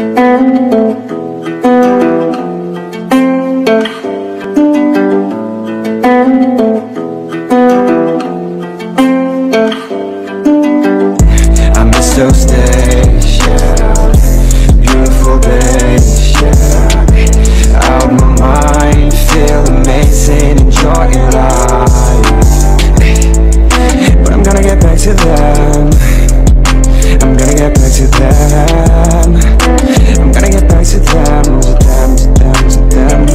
I miss those days, yeah. Beautiful days, yeah. Out my mind, feel amazing, enjoying life. But I'm gonna get back to them. I'm gonna get back to them. I'm gonna get back to them, to them, to them, to them,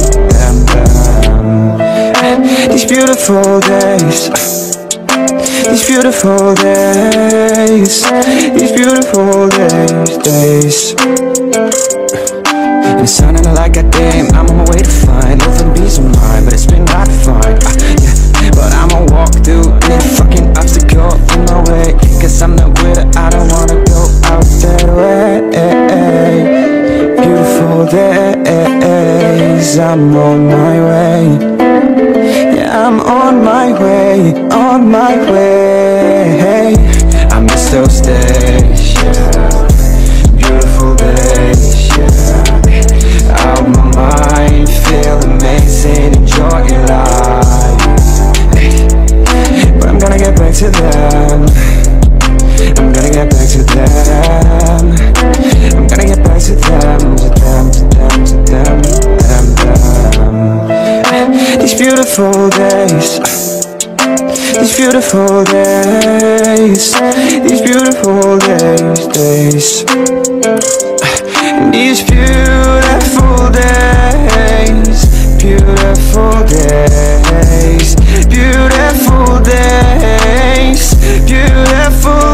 them. These beautiful days, these beautiful days, these beautiful days. And it sounded like a game, I'm on my way to find nothing peace of mind, but it's been hard to find, yeah. But I'ma walk through any fucking obstacle in my way, cause I'm not with it, I don't wanna go out that way. Beautiful days, I'm on my way. Yeah, I'm on my way, on my way. I miss those days, yeah. Beautiful days, yeah. Out my mind, feel amazing, enjoying life. But I'm gonna get back to them. I'm gonna get back to them. I'm gonna get back to them, to them, to them, to them, them. These beautiful days, these beautiful days, these beautiful days. These beautiful days, beautiful days, beautiful days, beautiful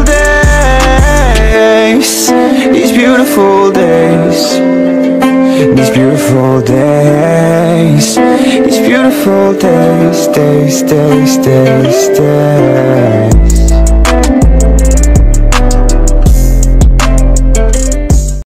days. These beautiful days, these beautiful days, these beautiful days, days.